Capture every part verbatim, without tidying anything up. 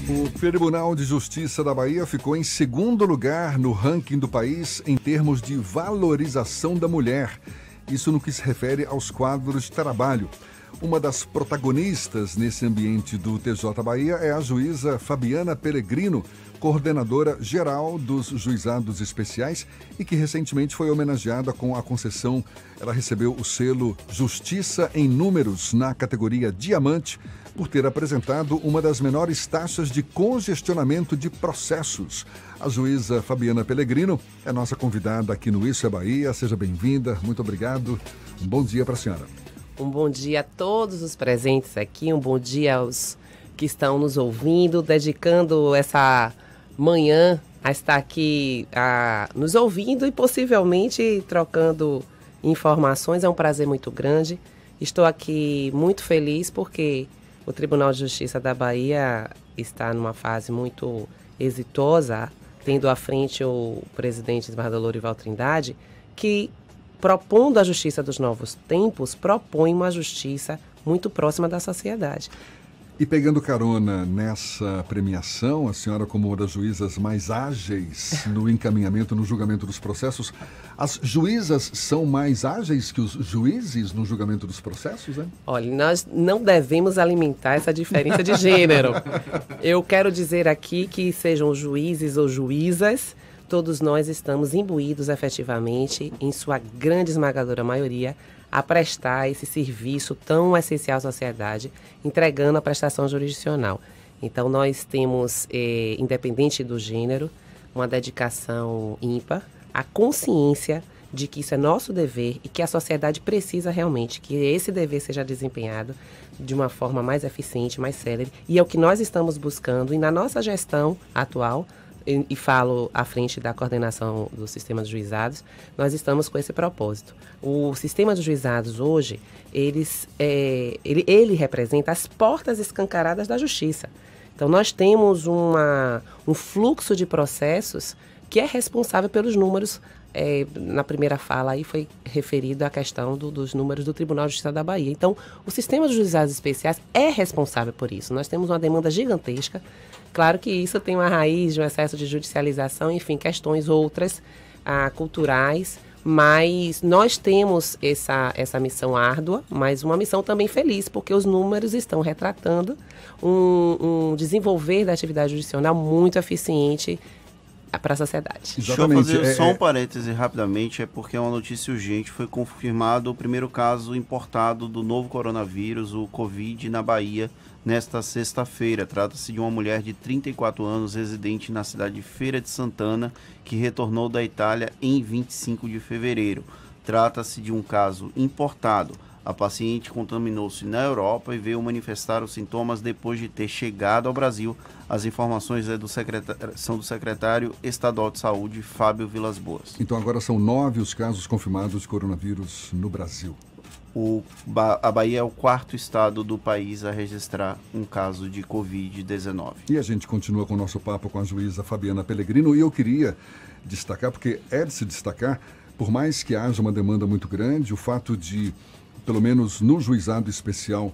O Tribunal de Justiça da Bahia ficou em segundo lugar no ranking do país em termos de valorização da mulher. Isso no que se refere aos quadros de trabalho. Uma das protagonistas nesse ambiente do T J Bahia é a juíza Fabiana Pellegrino, coordenadora geral dos juizados especiais e que recentemente foi homenageada com a concessão. Ela recebeu o selo Justiça em Números na categoria Diamante por ter apresentado uma das menores taxas de congestionamento de processos. A juíza Fabiana Pellegrino é nossa convidada aqui no Isso é Bahia. Seja bem-vinda, muito obrigado. Um bom dia para a senhora. Um bom dia a todos os presentes aqui, um bom dia aos que estão nos ouvindo, dedicando essa manhã a estar aqui a, nos ouvindo e possivelmente trocando informações. É um prazer muito grande. Estou aqui muito feliz porque o Tribunal de Justiça da Bahia está numa fase muito exitosa, tendo à frente o presidente Esmardalor Lourival Trindade, que, propondo a justiça dos novos tempos, propõe uma justiça muito próxima da sociedade. E pegando carona nessa premiação, a senhora como uma das juízas mais ágeis no encaminhamento, no julgamento dos processos, as juízas são mais ágeis que os juízes no julgamento dos processos, né? Olha, nós não devemos alimentar essa diferença de gênero. Eu quero dizer aqui que sejam juízes ou juízas, todos nós estamos imbuídos efetivamente, em sua grande esmagadora maioria, a prestar esse serviço tão essencial à sociedade, entregando a prestação jurisdicional. Então, nós temos, eh, independente do gênero, uma dedicação ímpar, a consciência de que isso é nosso dever e que a sociedade precisa realmente que esse dever seja desempenhado de uma forma mais eficiente, mais célere, e é o que nós estamos buscando, e na nossa gestão atual, e, e falo à frente da coordenação do sistema dos juizados, nós estamos com esse propósito. O sistema dos juizados hoje, eles, é, ele, ele representa as portas escancaradas da justiça. Então, nós temos uma, um fluxo de processos que é responsável pelos números. É, na primeira fala aí foi referido à questão do, dos números do Tribunal de Justiça da Bahia. Então, o sistema dos juizados especiais é responsável por isso. Nós temos uma demanda gigantesca. Claro que isso tem uma raiz de um excesso de judicialização, enfim, questões outras ah, culturais, mas nós temos essa, essa missão árdua, mas uma missão também feliz, porque os números estão retratando um, um desenvolver da atividade judicional muito eficiente para a sociedade. Exatamente. Deixa eu fazer é, só um parêntese rapidamente, é porque é uma notícia urgente, foi confirmado o primeiro caso importado do novo coronavírus, o Covid, na Bahia, nesta sexta-feira. Trata-se de uma mulher de trinta e quatro anos, residente na cidade de Feira de Santana, que retornou da Itália em vinte e cinco de fevereiro. Trata-se de um caso importado. A paciente contaminou-se na Europa e veio manifestar os sintomas depois de ter chegado ao Brasil. As informações é do secretário, são do secretário estadual de saúde, Fábio Vilas Boas. Então agora são nove os casos confirmados de coronavírus no Brasil. O, a Bahia é o quarto estado do país a registrar um caso de covid dezenove. E a gente continua com o nosso papo com a juíza Fabiana Pellegrino, e eu queria destacar, porque é de se destacar, por mais que haja uma demanda muito grande, o fato de, pelo menos no juizado especial,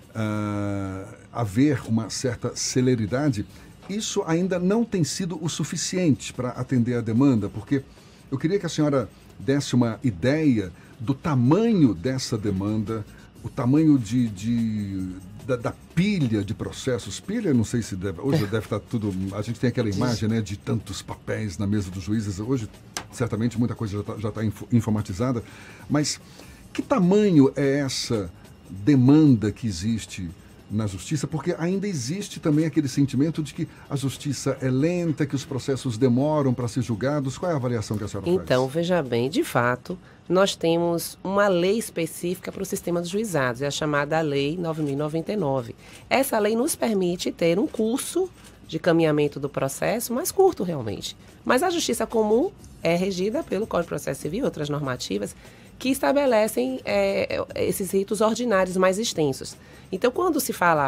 uh, haver uma certa celeridade, isso ainda não tem sido o suficiente para atender a demanda, porque eu queria que a senhora desse uma ideia do tamanho dessa demanda, o tamanho de, de, da, da pilha de processos. Pilha, não sei se deve, hoje deve estar tudo, a gente tem aquela imagem, né, de tantos papéis na mesa dos juízes, hoje certamente muita coisa já está já tá informatizada, mas que tamanho é essa demanda que existe na justiça? Porque ainda existe também aquele sentimento de que a justiça é lenta, que os processos demoram para ser julgados. Qual é a avaliação que a senhora faz? Então, veja bem, de fato, nós temos uma lei específica para o sistema dos juizados, é a chamada Lei nove mil e noventa e nove. Essa lei nos permite ter um curso de caminhamento do processo mais curto, realmente. Mas a justiça comum é regida pelo Código de Processo Civil e outras normativas que estabelecem é, esses ritos ordinários mais extensos. Então, quando se fala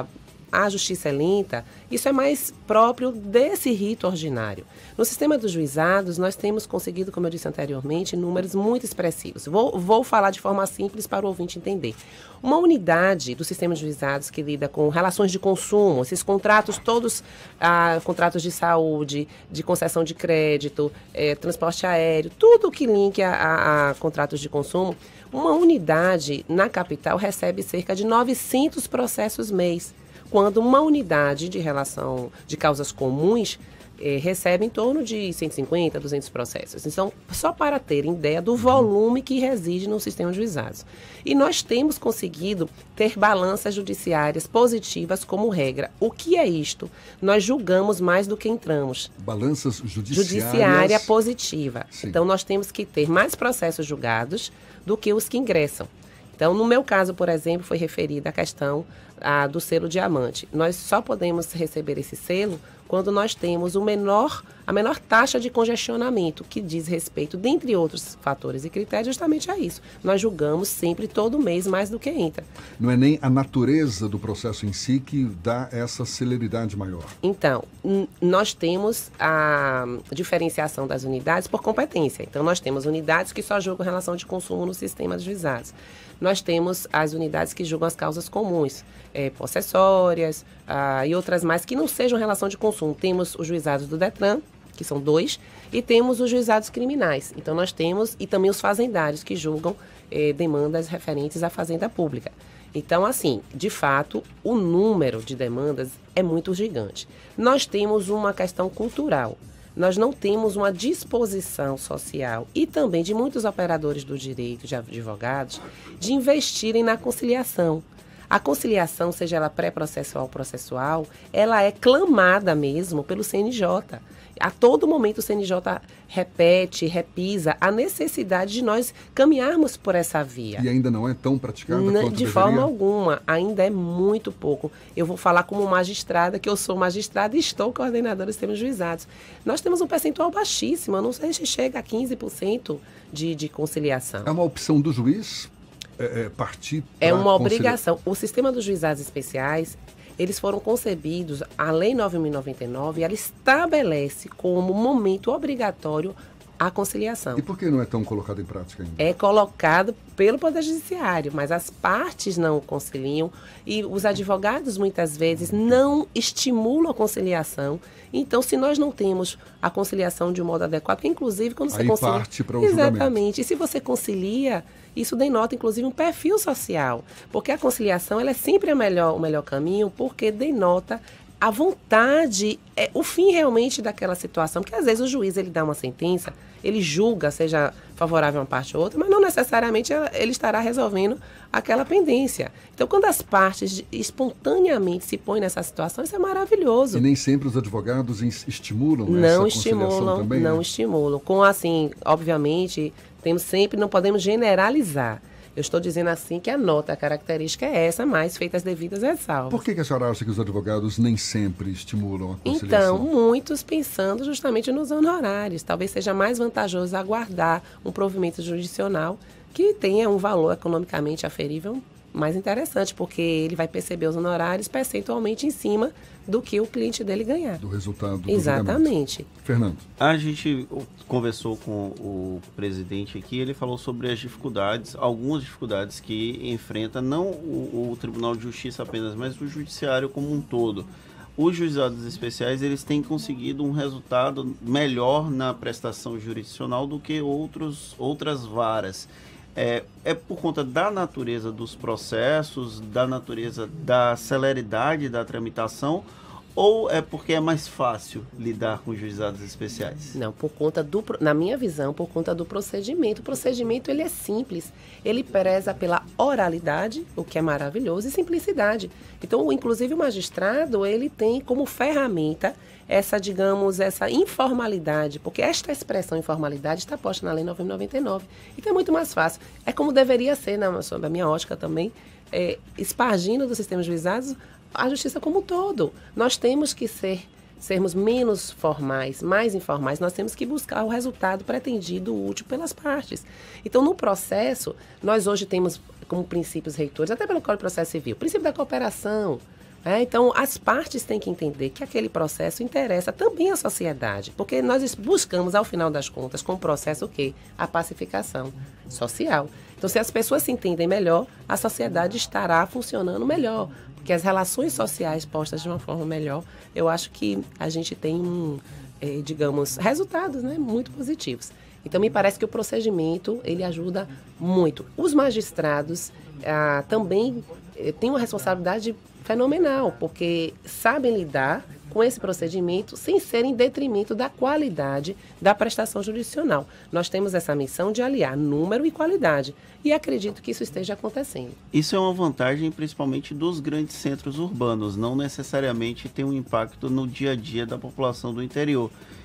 a justiça é lenta, isso é mais próprio desse rito ordinário. No sistema dos juizados, nós temos conseguido, como eu disse anteriormente, números muito expressivos. Vou, vou falar de forma simples para o ouvinte entender. Uma unidade do sistema de juizados que lida com relações de consumo, esses contratos todos, ah, contratos de saúde, de concessão de crédito, eh, transporte aéreo, tudo que linke a, a, a contratos de consumo, uma unidade na capital recebe cerca de novecentos processos mês, quando uma unidade de relação de causas comuns eh, recebe em torno de cento e cinquenta, duzentos processos. Então, só para terem ideia do volume que reside no sistema de juizados. E nós temos conseguido ter balanças judiciárias positivas como regra. O que é isto? Nós julgamos mais do que entramos. Balanças judiciárias... Judiciária positiva. Sim. Então, nós temos que ter mais processos julgados do que os que ingressam. Então, no meu caso, por exemplo, foi referida a questão a, do selo diamante. Nós só podemos receber esse selo quando nós temos o menor, a menor taxa de congestionamento, que diz respeito, dentre outros fatores e critérios, justamente a isso. Nós julgamos sempre, todo mês, mais do que entra. Não é nem a natureza do processo em si que dá essa celeridade maior. Então, n- nós temos a diferenciação das unidades por competência. Então, nós temos unidades que só julgam relação de consumo no sistema de juizados. Nós temos as unidades que julgam as causas comuns, é, possessórias ah, e outras mais que não sejam relação de consumo. Temos os juizados do Detran, que são dois, e temos os juizados criminais. Então, nós temos, e também os fazendários, que julgam eh, demandas referentes à fazenda pública. Então, assim, de fato, o número de demandas é muito gigante. Nós temos uma questão cultural. Nós não temos uma disposição social e também de muitos operadores do direito, de advogados, de investirem na conciliação. A conciliação, seja ela pré-processual ou processual, ela é clamada mesmo pelo C N J. A todo momento o C N J repete, repisa a necessidade de nós caminharmos por essa via. E ainda não é tão praticada N- quanto De deveria? forma alguma, ainda é muito pouco. Eu vou falar como magistrada, que eu sou magistrada e estou coordenadora dos sistemas juizados. Nós temos um percentual baixíssimo, eu não sei se chega a quinze por cento de, de conciliação. É uma opção do juiz é, é, partir É pra uma conciliar- obrigação. O sistema dos juizados especiais, eles foram concebidos, a Lei nove mil e noventa e nove, ela estabelece como momento obrigatório a conciliação. E por que não é tão colocado em prática ainda? É colocado pelo Poder Judiciário, mas as partes não conciliam e os advogados muitas vezes não estimulam a conciliação. Então, se nós não temos a conciliação de um modo adequado, porque inclusive quando você Aí concilia... parte para o julgamento. Exatamente. E se você concilia, isso denota inclusive um perfil social, porque a conciliação ela é sempre a melhor, o melhor caminho, porque denota a vontade, é, o fim realmente daquela situação, porque às vezes o juiz ele dá uma sentença, ele julga, seja favorável a uma parte ou outra, mas não necessariamente ele estará resolvendo aquela pendência. Então, quando as partes espontaneamente se põem nessa situação, isso é maravilhoso. E nem sempre os advogados ins- estimulam essa Não conciliação estimulam, também? não né? estimulam. Com assim, obviamente, temos sempre, não podemos generalizar. Eu estou dizendo assim que a nota, a característica é essa, mas feitas as devidas ressalvas. Por que, que a senhora acha que os advogados nem sempre estimulam a conciliação? Então, muitos pensando justamente nos honorários. Talvez seja mais vantajoso aguardar um provimento jurisdicional que tenha um valor economicamente aferível mais interessante, porque ele vai perceber os honorários percentualmente em cima do que o cliente dele ganhar. Do resultado do Exatamente. julgamento. Fernando. A gente conversou com o presidente aqui, ele falou sobre as dificuldades, algumas dificuldades que enfrenta não o, o Tribunal de Justiça apenas, mas o Judiciário como um todo. Os juizados especiais, eles têm conseguido um resultado melhor na prestação jurisdicional do que outros, outras varas. É, é por conta da natureza dos processos, da natureza da celeridade da tramitação, ou é porque é mais fácil lidar com juizados especiais? Não, por conta do, na minha visão, por conta do procedimento. O procedimento ele é simples, ele preza pela oralidade, o que é maravilhoso, e simplicidade. Então, inclusive o magistrado, ele tem como ferramenta essa, digamos, essa informalidade, porque esta expressão informalidade está posta na Lei nove mil e noventa e nove. Então é muito mais fácil. É como deveria ser, na, sob a minha ótica também, é, espargindo do sistema de juizados a justiça como um todo. Nós temos que ser, sermos menos formais, mais informais, nós temos que buscar o resultado pretendido útil pelas partes. Então, no processo, nós hoje temos como princípios reitores, até pelo Código de Processo Civil, o princípio da cooperação, É, então, as partes têm que entender que aquele processo interessa também à sociedade, porque nós buscamos, ao final das contas, com o processo o quê? A pacificação social. Então, se as pessoas se entendem melhor, a sociedade estará funcionando melhor, porque as relações sociais postas de uma forma melhor, eu acho que a gente tem, um, eh, digamos, resultados, né, muito positivos. Então, me parece que o procedimento, ele ajuda muito. Os magistrados ah, também eh, têm uma responsabilidade fenomenal, porque sabem lidar com esse procedimento sem ser em detrimento da qualidade da prestação jurisdicional. Nós temos essa missão de aliar número e qualidade, e acredito que isso esteja acontecendo. Isso é uma vantagem principalmente dos grandes centros urbanos, não necessariamente tem um impacto no dia a dia da população do interior.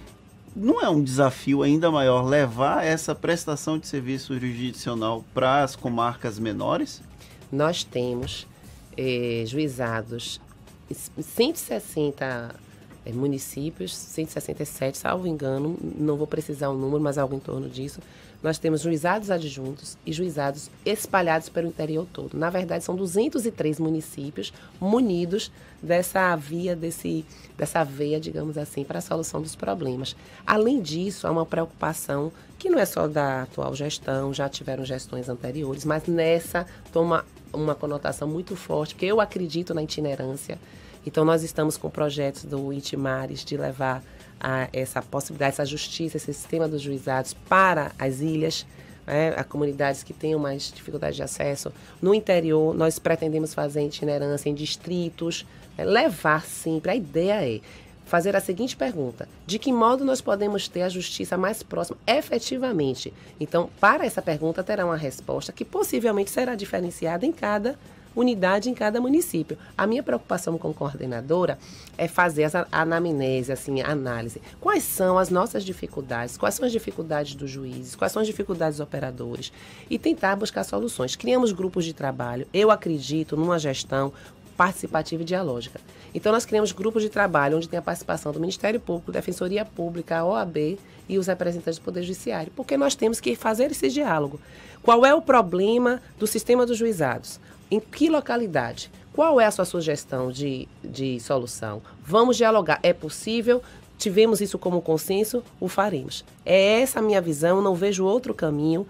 Não é um desafio ainda maior levar essa prestação de serviço jurisdicional para as comarcas menores? Nós temos eh, juizados cento e sessenta é, municípios, cento e sessenta e sete, salvo engano, não vou precisar o número, mas algo em torno disso. Nós temos juizados adjuntos e juizados espalhados pelo interior todo. Na verdade, são duzentos e três municípios munidos dessa via, desse, dessa veia, digamos assim, para a solução dos problemas. Além disso, há uma preocupação que não é só da atual gestão, já tiveram gestões anteriores, mas nessa toma uma conotação muito forte, porque eu acredito na itinerância. Então, nós estamos com projetos do Itimares de levar a essa possibilidade, essa justiça, esse sistema dos juizados para as ilhas, né, a comunidades que tenham mais dificuldade de acesso. No interior, nós pretendemos fazer itinerância em distritos, né, levar sempre. A ideia é fazer a seguinte pergunta: de que modo nós podemos ter a justiça mais próxima efetivamente? Então, para essa pergunta, terá uma resposta que possivelmente será diferenciada em cada unidade, em cada município. A minha preocupação como coordenadora é fazer essa anamnese, assim, a análise. Quais são as nossas dificuldades? Quais são as dificuldades dos juízes? Quais são as dificuldades dos operadores? E tentar buscar soluções. Criamos grupos de trabalho. Eu acredito numa gestão participativa e dialógica. Então, nós criamos grupos de trabalho onde tem a participação do Ministério Público, Defensoria Pública, a O A B e os representantes do Poder Judiciário, porque nós temos que fazer esse diálogo. Qual é o problema do sistema dos juizados? Em que localidade? Qual é a sua sugestão de, de solução? Vamos dialogar. É possível? Tivemos isso como consenso? O faremos. É essa a minha visão, não vejo outro caminho,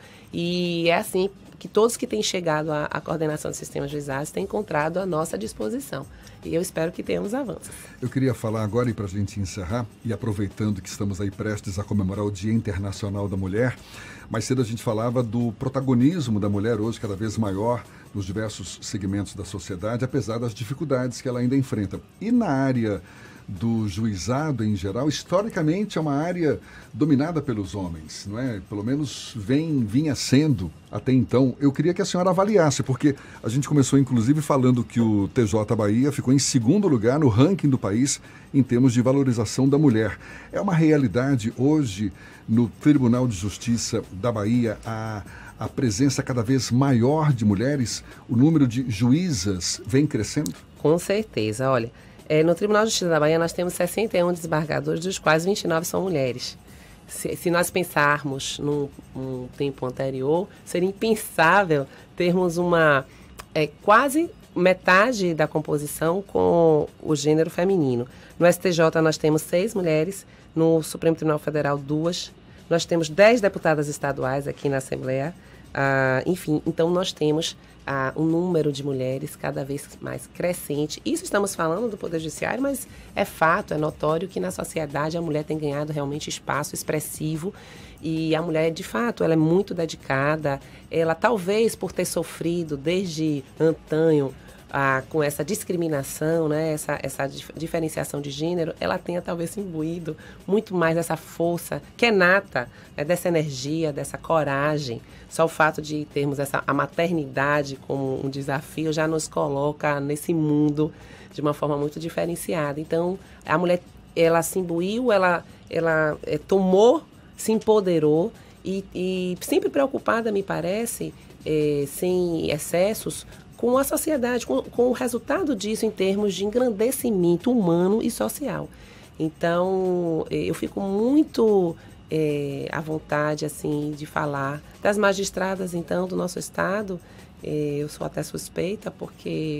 e é assim que todos que têm chegado à, à coordenação do sistema juizados têm encontrado a nossa disposição. E eu espero que tenhamos avanços. Eu queria falar agora, e para a gente encerrar, e aproveitando que estamos aí prestes a comemorar o Dia Internacional da Mulher, mais cedo a gente falava do protagonismo da mulher hoje cada vez maior nos diversos segmentos da sociedade, apesar das dificuldades que ela ainda enfrenta. E na área do juizado em geral, historicamente é uma área dominada pelos homens, não é? Pelo menos vem, vinha sendo até então. Eu queria que a senhora avaliasse, porque a gente começou inclusive falando que o T J Bahia ficou em segundo lugar no ranking do país em termos de valorização da mulher. É uma realidade hoje no Tribunal de Justiça da Bahia a a presença cada vez maior de mulheres? O número de juízas vem crescendo? Com certeza, olha. É, no Tribunal de Justiça da Bahia, nós temos sessenta e um desembargadores, dos quais vinte e nove são mulheres. Se, se nós pensarmos num, num tempo anterior, seria impensável termos uma é, quase metade da composição com o gênero feminino. No S T J, nós temos seis mulheres, no Supremo Tribunal Federal, duas. Nós temos dez deputadas estaduais aqui na Assembleia. Ah, enfim, então nós temos ah, um número de mulheres cada vez mais crescente. Isso estamos falando do Poder Judiciário, mas é fato, é notório que na sociedade a mulher tem ganhado realmente espaço expressivo, e a mulher, de fato, ela é muito dedicada. Ela, talvez por ter sofrido desde antanho Ah, com essa discriminação, né, essa, essa dif- diferenciação de gênero, ela tenha talvez imbuído muito mais dessa força que é nata, né, dessa energia, dessa coragem. Só o fato de termos essa, a maternidade como um desafio já nos coloca nesse mundo de uma forma muito diferenciada. Então, a mulher, ela se imbuiu, ela, ela é, tomou, se empoderou e, e sempre preocupada, me parece, é, sem excessos, com a sociedade, com, com o resultado disso em termos de engrandecimento humano e social. Então, eu fico muito é, à vontade assim, de falar das magistradas, então, do nosso estado. É, eu sou até suspeita, porque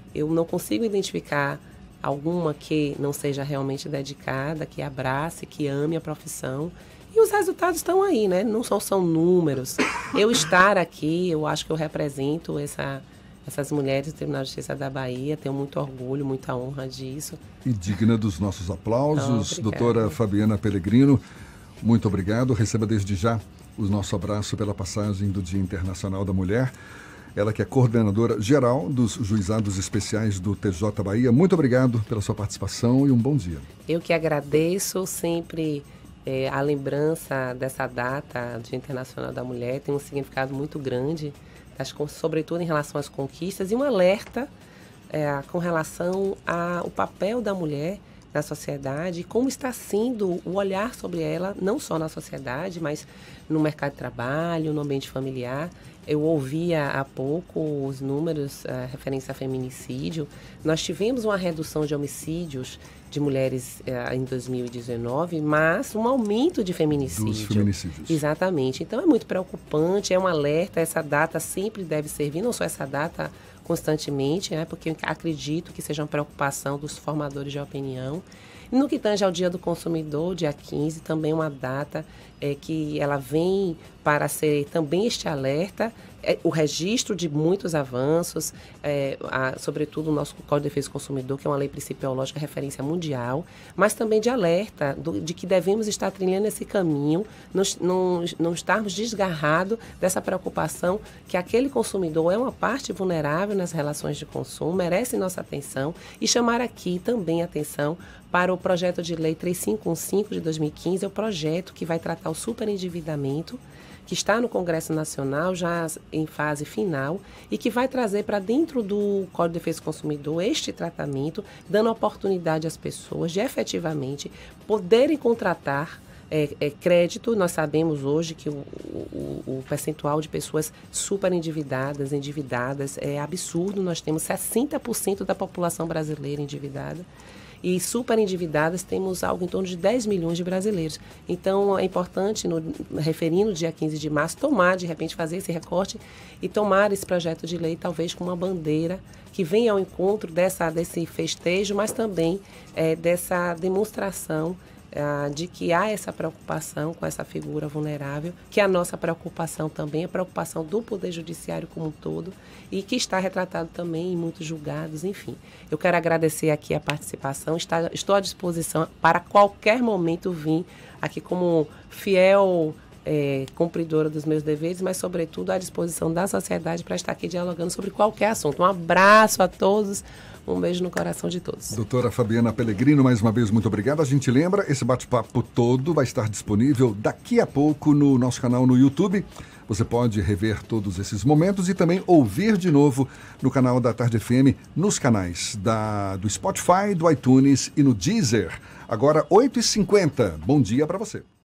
eu não consigo identificar alguma que não seja realmente dedicada, que abrace, que ame a profissão. E os resultados estão aí, né? Não só são números. Eu estar aqui, eu acho que eu represento essa, essas mulheres do Tribunal de Justiça da Bahia, tenho muito orgulho, muita honra disso. E digna dos nossos aplausos, oh, doutora Fabiana Pellegrino, muito obrigado. Receba desde já o nosso abraço pela passagem do Dia Internacional da Mulher. Ela que é coordenadora geral dos juizados especiais do T J Bahia. Muito obrigado pela sua participação e um bom dia. Eu que agradeço sempre é, a lembrança dessa data do Dia Internacional da Mulher. Tem um significado muito grande, acho, sobretudo em relação às conquistas, e um alerta é, com relação ao papel da mulher na sociedade e como está sendo o olhar sobre ela, não só na sociedade, mas no mercado de trabalho, no ambiente familiar. Eu ouvia há pouco os números, a referência a feminicídio. Nós tivemos uma redução de homicídios de mulheres eh, em dois mil e dezenove, mas um aumento de feminicídio. Dos feminicídios. Exatamente. Então é muito preocupante, é um alerta, essa data sempre deve servir, não só essa data constantemente, né, porque eu acredito que seja uma preocupação dos formadores de opinião. E no que tange ao Dia do Consumidor, dia quinze, também uma data é, que ela vem para ser também este alerta, é, o registro de muitos avanços, é, a, sobretudo o nosso Código de Defesa do Consumidor, que é uma lei principiológica, referência mundial, mas também de alerta do, de que devemos estar trilhando esse caminho, não, não, não estarmos desgarrados dessa preocupação que aquele consumidor é uma parte vulnerável nas relações de consumo, merece nossa atenção, e chamar aqui também atenção para o projeto de lei três mil quinhentos e quinze de dois mil e quinze, é o projeto que vai tratar o superendividamento, que está no Congresso Nacional, já em fase final, e que vai trazer para dentro do Código de Defesa do Consumidor este tratamento, dando oportunidade às pessoas de efetivamente poderem contratar é, é, crédito. Nós sabemos hoje que o, o, o percentual de pessoas superendividadas, endividadas, é absurdo. Nós temos sessenta por cento da população brasileira endividada. E superendividadas temos algo em torno de dez milhões de brasileiros. Então, é importante, no, referindo o dia quinze de março, tomar, de repente, fazer esse recorte e tomar esse projeto de lei, talvez com uma bandeira que venha ao encontro dessa, desse festejo, mas também é, dessa demonstração Uh, de que há essa preocupação com essa figura vulnerável, que a nossa preocupação também é a preocupação do Poder Judiciário como um todo e que está retratado também em muitos julgados, enfim. Eu quero agradecer aqui a participação, está, estou à disposição para qualquer momento vir aqui como fiel é, cumpridora dos meus deveres, mas sobretudo à disposição da sociedade para estar aqui dialogando sobre qualquer assunto. Um abraço a todos. Um beijo no coração de todos. Doutora Fabiana Pellegrino, mais uma vez, muito obrigado. A gente lembra, esse bate-papo todo vai estar disponível daqui a pouco no nosso canal no YouTube. Você pode rever todos esses momentos e também ouvir de novo no canal da Tarde F M, nos canais da, do Spotify, do iTunes e no Deezer. Agora, oito e cinquenta. Bom dia para você.